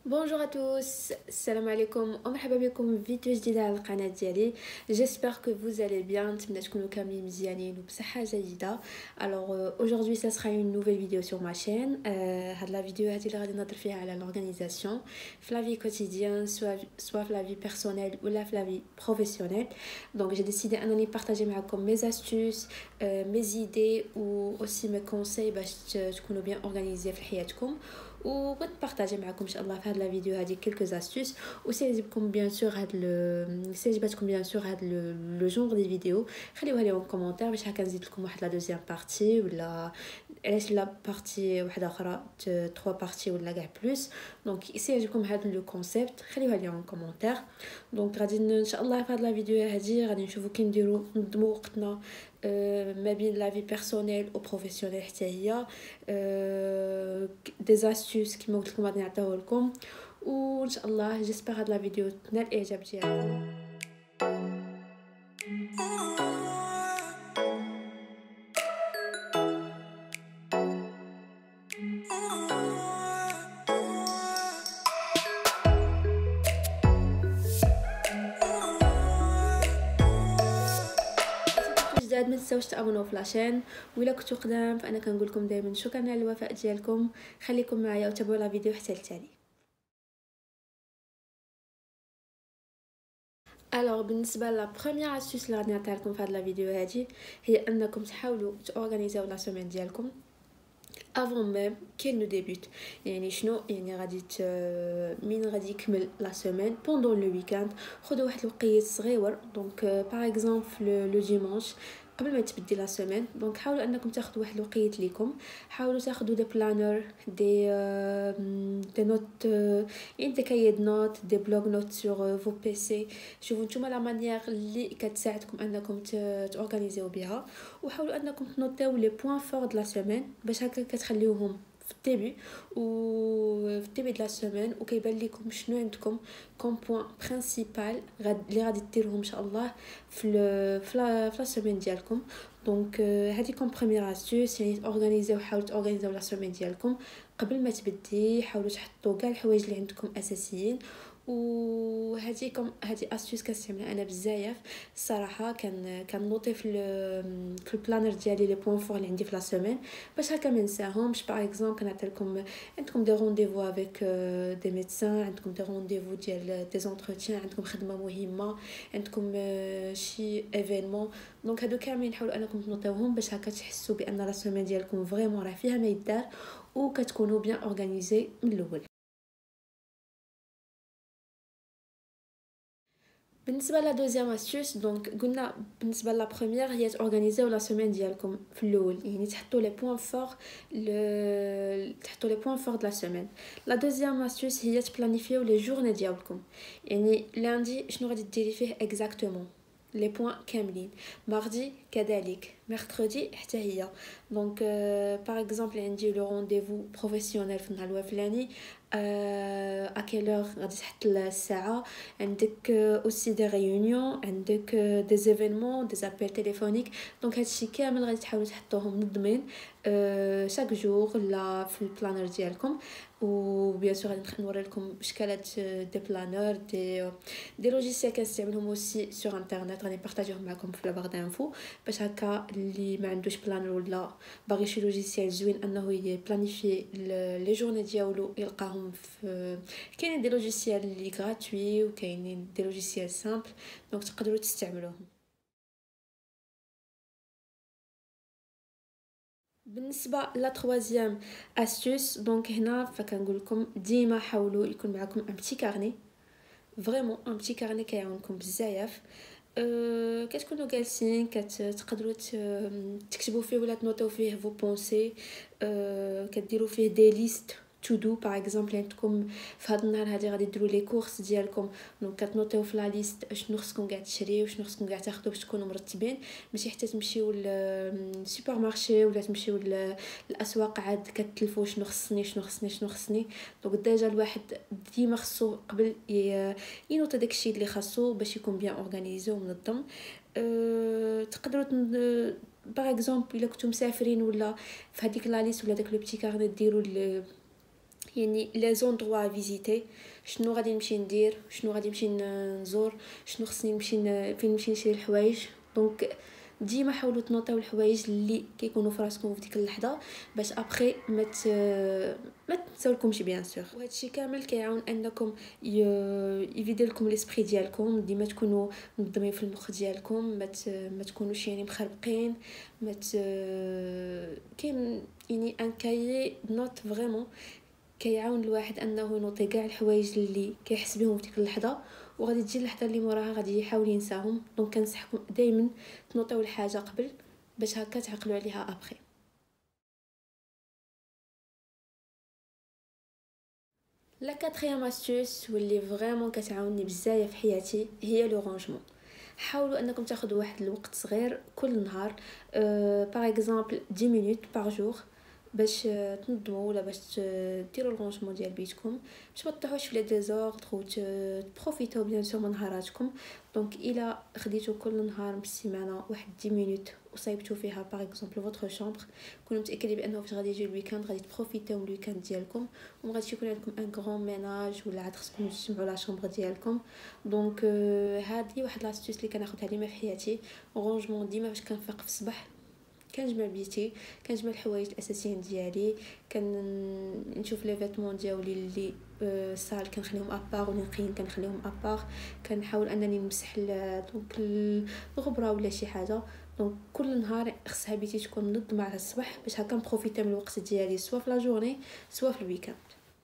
Bonjour à tous, salam alaikum ومرحبا بكم في فيديو جديد على القناة ديالي. J'espère que vous allez bien. نتمنى تكونوا كاملين مزيانين وبصحة جيدة. Alors aujourd'hui ça sera une nouvelle vidéo sur ma chaîne. هاد la vidéo هادي اللي غادي نهضر فيها على l'organisation في la vie quotidienne, soit في la vie personnelle ou في la vie professionnelle. Donc j'ai décidé انني partager معكم mes astuces, mes idées ou aussi mes conseils باش تكونوا bien organisés في حياتكم. وبغيت نبارطاجي معكم ان شاء الله في هذا الفيديو هذه كلكو استوس. وسي عجبكم بيان سور سي عجبتكم بيان سور هاد لو جونغ دي فيديو خليوها لي اون كومونتير باش هكا نزيد لكم واحد لا دوزيام بارتي ولا علاش لا بارتي واحده اخرى 3 بارتي ولا كاع بلوس. دونك سي عجبكم هذا لو كونسيبت خليوها لي اون كومونتير. دونك غادي ان شاء الله في هذا الفيديو هذه غادي نشوفوا كي نديروا نضموا وقتنا ما بين لا في بيرسونيل و بروفيسيونيل حتى هي دي زاستوس كيما قلت لكم غادي نعطيوه لكم. وان شاء الله جيسبر هاد لا فيديو تنال الاعجاب ديالكم. جداد ما تنساوش تابوناو في لاشين، ولا كنتو قدام فانا كنقول لكم دائما شكرا على الوفاء ديالكم. خليكم معايا وتابعوا لا فيديو حتى التالي. الوغ بالنسبه لا بروميير استوس اللي غادي نعطيها لكم في هاد لا فيديو هادي هي انكم تحاولوا تورغانيزيو لا سيمين ديالكم avant même qu'elle ne débute. يعني شنو يعني غادي من غادي يكمل لا سيمين pendant le weekend خذوا واحد الوقيت صغيور. دونك باغ اكزومبل لو ديمانش قبل ما تبدي لا سيمين، دونك حاولوا انكم تاخذوا واحد الوقيت ليكم. حاولوا تاخذوا دي بلانر دي نوت، يعني دي كايي نوت، دي بلوك نوت سور فو بي سي. شوفوا نتوما لا مانيير اللي كتساعدكم انكم تورغانيزيو بها. وحاولوا انكم تنوتيو لي بوين فور د لا سيمين باش هكا كتخليوهم في الديبي وفي الديبي د لا سيمين وكيبان لكم شنو عندكم كوم بوين برينسيبال اللي غادي ديروهم ان شاء الله في لا سيمين ديالكم. دونك هذه كوم بروميير استوس، يعني اورغانيزيو، حاولوا تورغانيزيو لا سيمين ديالكم قبل ما تبدي. حاولوا تحطوا كاع الحوايج اللي عندكم اساسيين. وهذه استوس كنستعملها انا بزاف الصراحه. كنوطي في البلانر ديالي لي بوين فور اللي عندي في لا سيمين باش هكا ما نساهمش. باغ اكزومبل كنعطي لكم عندكم دي رونديفو افيك دي ميدسان، عندكم دي رونديفو ديال دي زونتروتيان، عندكم خدمه مهمه، عندكم شي ايفينمون. دونك هادو كاملين حاولوا انكم تنوطيوهم باش هكا تحسوا بان لا سيمين ديالكم فريمون راه فيها ما يدار وكتكونوا بيان اورغانيزي من الاول. بالنسبه لا دوزيام استوس، دونك قلنا بالنسبه لا بروميير هي تورغانيزيو لا سيمين ديالكم في الاول، يعني تحطوا لي بوين فور تحطوا لي بوين فور د لا سيمين. لا دوزيام استوس هي تبلانيفيو لي جورني ديالكم، يعني لاندي شنو غادي ديري فيه اكزاكتومون لي بوين كاملين، ماردي كذلك، ميركودي حتى هي. دونك باغ اكزومبل عندي لو رونديفو بروفيسيونيل في النهار الفلاني، ا كيلور غادي تحط الساعه. عندك اوسي دي ريونيون، عندك دي زيفينمون، دي زابيل تليفونيك. دونك هادشي كامل غادي تحاولوا تحطوهم منظمين شاك جور لا في البلانر ديالكم. وبيان سور غادي نوري لكم اشكالات دي بلانر دي لوجيسيال كنستعملهم اوسي سور انترنت، غادي نبارطاجيهم معكم في لابار دانفو باش هكا اللي ما عندوش بلانر ولا باغي شي لوجيسيال زوين انه يبلانيفي لي جورني ديالو يلقاهم في. كاينين دي لوجيسيال اللي غراتوي وكاينين دي لوجيسيال سامبل، دونك تقدروا تستعملوهم. بالنسبه لا تروازيام استوس، دونك هنا فكنقول لكم ديما حاولوا يكون معكم ان بتي كارني، فريمون ان بتي كارني كيعاونكم بزاف. كتكونوا جالسين كتقدروا تكتبوا فيه ولا تنوتو فيه فو بونسي، كديروا فيه دي ليست تو دو. باغ اكزومبل عندكم في هذا النهار هادي غادي ديروا لي كورس ديالكم، دونك كتنوتيو في لا ليست شنو خصكم كاع تشريو وشنو خصكم كاع تاخذوا باش تكونوا مرتبين. ماشي حتى تمشيو للسوبر مارشي ولا تمشيو للاسواق عاد كتلفوا شنو خصني شنو خصني شنو خصني. دونك ديجا الواحد ديما خصو قبل ينوض داكشي اللي خاصو باش يكون بيان اورغانيزي ومنظم. تقدروا باغ اكزومبل الا كنتو مسافرين ولا في هذيك لا ليست ولا داك لو بتي كارني ديروا يعني لي زوندروا فيزيتي، شنو غادي نمشي ندير، شنو غادي نمشي نزور، شنو خصني نمشي فين نمشي نشري الحوايج. دونك ديما حاولوا تنوطيو الحوايج اللي كيكونوا في راسكم في ديك اللحظه باش ابري ما تنساولكمش بيان سور. وهذا الشيء كامل كيعاون انكم يفيدي لكم ليسبري ديالكم، ديما تكونوا منظمين في المخ ديالكم، ما تكونوش يعني مخربقين، ما كاين يعني ان كايي نوت فريمون كيعاون الواحد انه ينوطي كاع الحوايج اللي كيحس بهم في ديك اللحظه، وغادي تجي اللحظه اللي موراها غادي يحاول ينساهم. دونك كنصحكم دائما تنوطيو الحاجه قبل باش هكا تعقلوا عليها ابري. لا كاتريام استوس واللي فريمون كتعاونني بزاف في حياتي هي لو رونجمون. حاولوا انكم تاخذوا واحد الوقت صغير كل نهار، باغ اكزومبل 10 مينوت باغ جور، باش تنظموا ولا باش ديروا الرونجمون ديال بيتكم، باش ما تطيحوش في لي ديزوردر و تبروفيتو بيان سور من نهاراتكم. دونك الا خديتو كل نهار من السيمانه واحد 10 مينوت وصايبتو فيها باغ اكزومبل فوتر شامبر، كونوا متاكدين بانه فاش غادي يجي الويكاند غادي تبروفيتيو من الويكاند ديالكم، وما غاديش يكون عندكم ان غران ميناج ولا عاد خصكم تجمعوا لا شامبر ديالكم. دونك هذه واحد لاستيوس اللي كناخذها ديما في حياتي. رونجمون ديما فاش كنفيق في الصباح كنجمع بيتي، كنجمع الحوايج الاساسيين ديالي، كنشوف لي فيتمون ديالي اللي سال كنخليهم ابار ولي نقيين كنخليهم ابار، كنحاول انني نمسح دونك الغبره ولا شي حاجه. دونك كل نهار خصها بيتي تكون منظمه على الصباح باش هكا نبروفيتي من الوقت ديالي سوا في لا جورني سوا في الويكاند.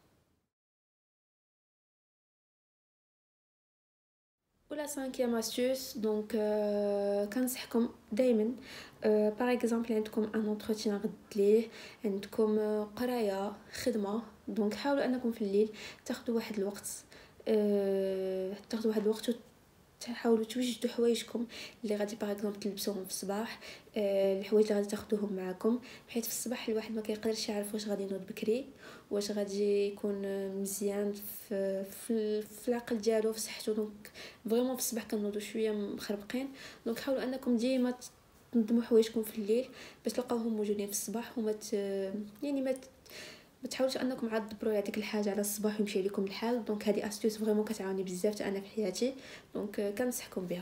ولا سانكيام استوس، دونك كنصحكم دائما باغ اكزومبل عندكم ان انتروتين غد ليه، عندكم قرايه خدمه، دونك حاولوا انكم في الليل تاخذوا واحد الوقت، تاخذوا واحد الوقت تحاولوا توجدوا حوايجكم اللي غادي باغ اكزومبل تلبسوهم في الصباح، الحوايج اللي غادي تاخذوهم معكم، حيت في الصباح الواحد ما كيقدرش يعرف واش غادي ينوض بكري، واش غادي يكون مزيان في العقل ديالو في صحته. دونك فريمون في الصباح كنوضوا شويه مخربقين، دونك حاولوا انكم ديما تنظموا حوايجكم في الليل باش تلقاوهم موجودين في الصباح، يعني ما تحاولوش انكم عاد تدبروا على ديك الحاجه على الصباح ويمشي لكم الحال. دونك هذه استيوس فريمون كتعاوني بزاف انا في حياتي، دونك كنصحكم بها.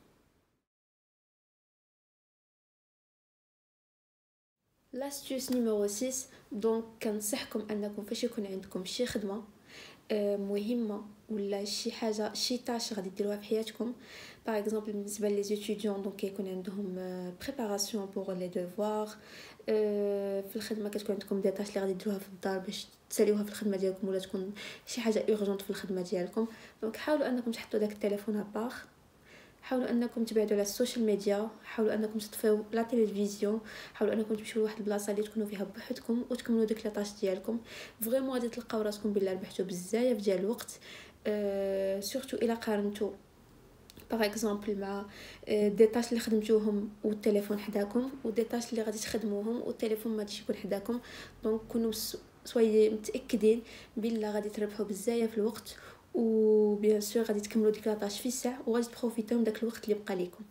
لاستيوس نيميرو 6، دونك كنصحكم انكم فاش يكون عندكم شي خدمه مهمه ولا شي حاجه شي طاش غادي ديروها في حياتكم، باغ اكزومبل بالنسبه لي زيتيديون دونك كيكون عندهم بريباراسيون بور لي دوفوار، في الخدمه كتكون عندكم دي طاش اللي غادي ديروها في الدار باش تساليوها في الخدمه ديالكم ولا تكون شي حاجه اورجونت في الخدمه ديالكم. دونك حاولوا انكم تحطوا داك التليفون ابار، حاولوا انكم تبعدوا على السوشيال ميديا، حاولوا انكم تطفيو لا تلفزيون، حاولوا انكم تمشيو لواحد البلاصه اللي تكونوا فيها بوحدكم وتكملوا ديك لاطاش ديالكم. فريمون غادي تلقاو راسكم بلا ربحتوا بزاف ديال الوقت، سورتو الا قارنتو باغ اكزومبل مع دي طاش اللي خدمتوهم والتليفون حداكم، ودي طاش اللي غادي تخدموهم والتليفون ما غاديش يكون حداكم. دونك كونوا سوي متاكدين بلا غادي تربحوا بزاف في الوقت، وبيان سور غادي تكملوا ديك لاطاش في الساعه وغادي تبروفيتيو من داك الوقت اللي بقى لكم.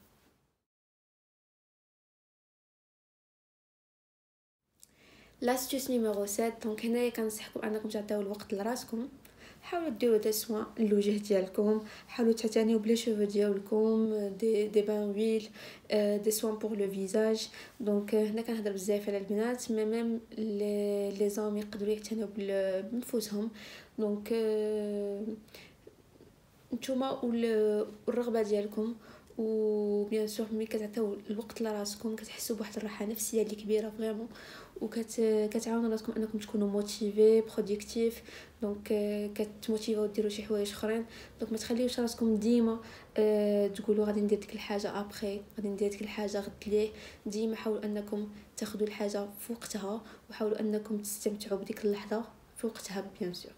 لاستيوس نيميرو 7، دونك هنايا كنصحكم انكم تعطيو الوقت لراسكم، حاولوا ديروا دي سوان للوجه ديالكم، حاولوا تعتنيوا بلي شوفو ديالكم، دي بان ويل، دي سوان بور لو فيزاج. دونك هنا كنهضر بزاف على البنات، ميم لي زوم يقدروا يعتنيوا بنفوسهم. دونك نتوما والرغبه ديالكم، وبيان سور ملي كتعطيو الوقت لراسكم كتحسوا بواحد الراحه نفسيه اللي كبيره فريمون، كتعاونوا راسكم انكم تكونوا موتيفي برودكتيف. دونك كتموتيفاو ديروا شي حوايج اخرين. دونك ما تخليوش راسكم ديما تقولوا غادي ندير ديك الحاجه ابري، غادي ندير ديك الحاجه غد ليه. ديما حاولوا انكم تاخذوا الحاجه في وقتها، وحاولوا انكم تستمتعوا بديك اللحظه في وقتها بيان سور.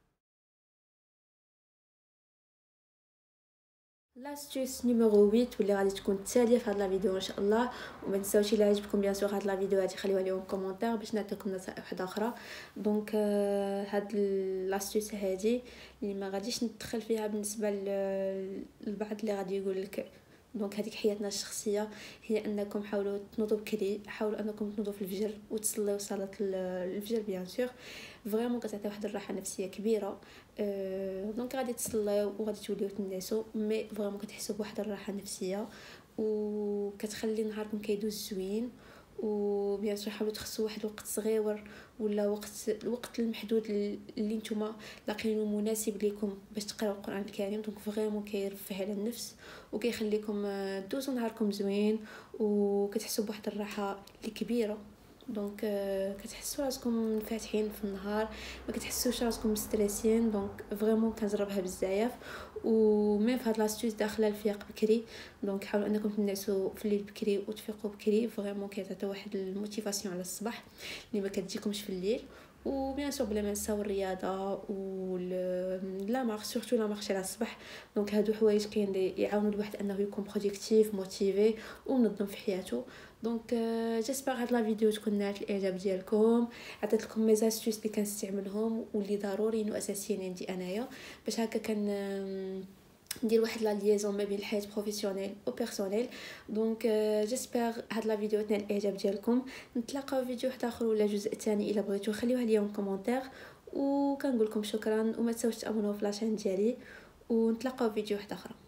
لاستيوس نيميرو 8 واللي غادي تكون التاليه في هاد لا فيديو ان شاء الله. وما تنساوش الا عجبكم بيان سور هاد لا فيديو هادي خليوها لي كومونتير باش نعطيكم نصائح واحده اخرى. دونك هاد لاستيوس هادي اللي ما غاديش ندخل فيها بالنسبه للبعض اللي غادي يقول لك دونك هذيك حياتنا الشخصيه هي انكم حاولوا تنوضوا بكري، حاولوا انكم تنوضوا في الفجر وتصليوا صلاه الفجر بيان سور. فريمون كتعطي واحد الراحه نفسيه كبيره. دونك غادي تصليو وغادي توليو تنعسوا، مي فريمون كتحسوا بواحد الراحه نفسيه وكتخلي نهاركم كيدوز زوين. وبيان سور حاولوا تخصوا واحد الوقت صغير ولا الوقت المحدود اللي نتوما لاقينو مناسب لكم باش تقراو القران الكريم. دونك فريمون كيرفه على النفس وكيخليكم دوزوا نهاركم زوين وكتحسوا بواحد الراحه اللي كبيره. دونك كتحسوا راسكم فاتحين في النهار، ما كتحسوش راسكم مستريسين. دونك فريمون كنجربها بزاف. ومين في هاد لاستيوس داخله الفياق بكري، دونك حاولوا انكم تنعسوا في الليل بكري وتفيقوا بكري. فريمون كيعطي واحد الموتيفاسيون على الصباح اللي ما كتجيكمش في الليل. وبيان سور بلا ما نساو الرياضه لا مارش، سورتو لا مارش على الصباح. دونك هادو حوايج كاين اللي يعاونوا الواحد انه يكون برودكتيف موتيفي ومنظم في حياته. دونك جيسبر هاد لا فيديو تكون نالت الاعجاب ديالكم، عطيت لكم مي زاستيوس اللي كنستعملهم واللي ضروريين واساسيين عندي انايا باش هكا ندير واحد لا ليزون ما بين الحياه بروفيسيونيل و بيرسونيل. دونك جيسبر هاد لا فيديو تنال الاعجاب ديالكم. نتلاقاو فيديو واحد اخر ولا جزء ثاني الا بغيتو خليوها لي في كومونتير. وكنقول لكم شكرا وما تنساوش تابوناو في لاشين ديالي، ونتلاقاو فيديو واحد اخر.